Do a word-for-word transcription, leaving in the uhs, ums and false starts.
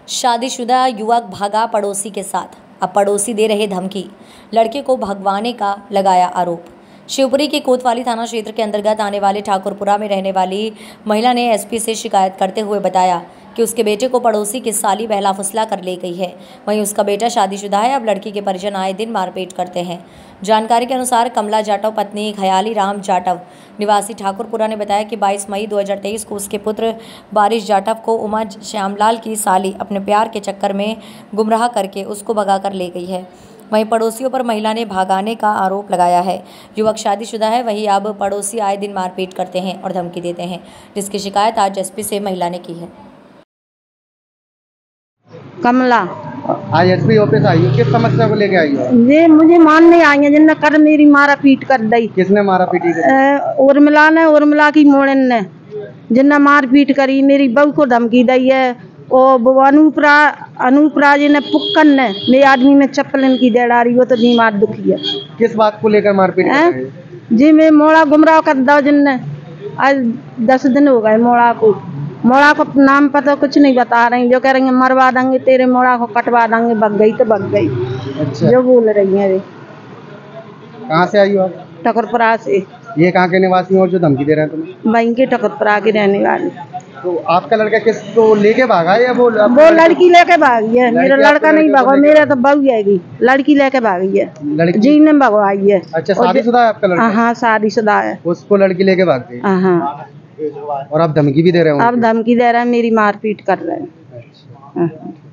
शादीशुदा युवक भागा पड़ोसी के साथ, अब पड़ोसी दे रहे धमकी, लड़के को भगवाने का लगाया आरोप। शिवपुरी के कोतवाली थाना क्षेत्र के अंतर्गत आने वाले ठाकुरपुरा में रहने वाली महिला ने एसपी से शिकायत करते हुए बताया कि उसके बेटे को पड़ोसी की साली बहला फुसला कर ले गई है। वहीं उसका बेटा शादीशुदा है। अब लड़की के परिजन आए दिन मारपीट करते हैं। जानकारी के अनुसार कमला जाटव पत्नी खयाली राम जाटव निवासी ठाकुरपुरा ने बताया कि बाईस मई दो हज़ार तेईस को उसके पुत्र बारिश जाटव को उमा श्यामलाल की साली अपने प्यार के चक्कर में गुमराह करके उसको भगाकर ले गई है। वहीं पड़ोसियों पर महिला ने भागाने का आरोप लगाया है। युवक शादीशुदा है। वहीं अब पड़ोसी आए दिन मारपीट करते हैं और धमकी देते हैं, जिसकी शिकायत आज एसपी से महिला ने की है। कमला आज एसपी ऑफिस आई हो, किस समस्या को लेके आई हो? ये मुझे मानने आई है जिनने कर मेरी मारा पीट कर दी। किसने मारा पीटी करी? उर्मिला ने, उर्मिला की मोड़न ने, जिनने मार पीट करी। मेरी बहू को धमकी दी है। और अनूपरा अनूपरा जी ने पुक्कन ने मेरे आदमी में चप्पल की दे डाली। वो तो जी मार दुखी है। किस बात को लेकर मारपीट कर रही है? जी मैं मोड़ा गुमराह कर दो जिनने। आज दस दिन हो गए मोड़ा को मोड़ा को नाम पता कुछ नहीं बता रही। जो कह रही है मरवा देंगे तेरे मोड़ा को, कटवा देंगे। भग गई तो भग गई। अच्छा। जो बोल रही है वे। कहाँ से आई हो आप? ठकुरपुरा से। ये कहाँ के निवासी हो जो धमकी दे रहे हैं तुम्हें? वहीं के ठकुरपुरा की रहने वाली। तो आपका लड़का किस को लेके भागा है या वो वो लड़की लेके भागी है? मेरा लड़का नहीं भागा, मेरा तो बहू जाएगी। लड़की लेके भागी है। लड़की जी ने भगवाई है। अच्छा, शादीशुदा है आपका लड़का? हाँ शादीशुदा है। उसको लड़की लेके भाग गई। हाँ। और आप धमकी भी दे रहे हो? अब धमकी दे रहा है, मेरी मारपीट कर रहे हैं। अच्छा।